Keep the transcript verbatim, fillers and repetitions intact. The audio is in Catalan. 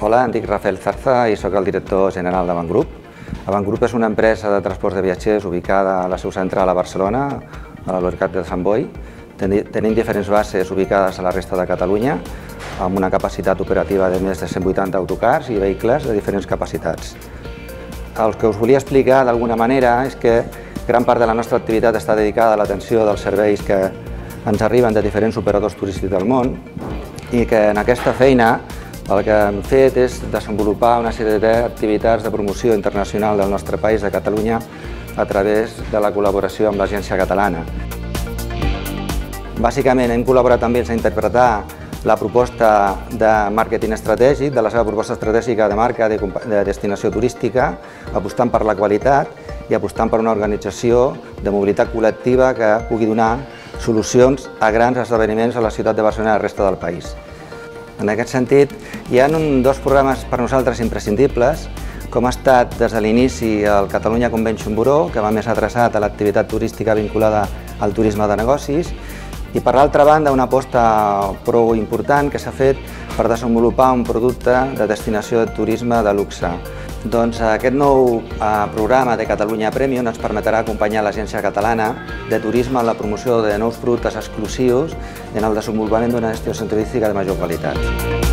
Hola, em dic Rafael Zarza i sóc el director general d'Avantgrup. Avantgrup és una empresa de transport de viatgers ubicada a la seu central a Barcelona, a l'Aeroport de Sant Boi. Tenim diferents bases ubicades a la resta de Catalunya, amb una capacitat operativa de més de cent vuitanta autocars i vehicles de diferents capacitats. El que us volia explicar d'alguna manera és que gran part de la nostra activitat està dedicada a l'atenció dels serveis que ens arriben de diferents operadors turístics del món i que en aquesta feina el que hem fet és desenvolupar una sèrie d'activitats de promoció internacional del nostre país, de Catalunya, a través de la col·laboració amb l'Agència Catalana. Bàsicament hem col·laborat amb ells a interpretar la proposta de màrqueting estratègic, de la seva proposta estratègica de marca de destinació turística, apostant per la qualitat i apostant per una organització de mobilitat col·lectiva que pugui donar solucions a grans esdeveniments a la ciutat de Barcelona i a la resta del país. En aquest sentit, hi ha dos programes per nosaltres imprescindibles, com ha estat des de l'inici el Catalunya Convention Bureau, que va més adreçat a l'activitat turística vinculada al turisme de negocis, i per l'altra banda una aposta prou important que s'ha fet per desenvolupar un producte de destinació de turisme de luxe. Doncs aquest nou programa de Catalunya Premium ens permetrà acompanyar l'Agència Catalana de Turisme en la promoció de nous productes exclusius en el desenvolupament d'una destinació turística de major qualitat.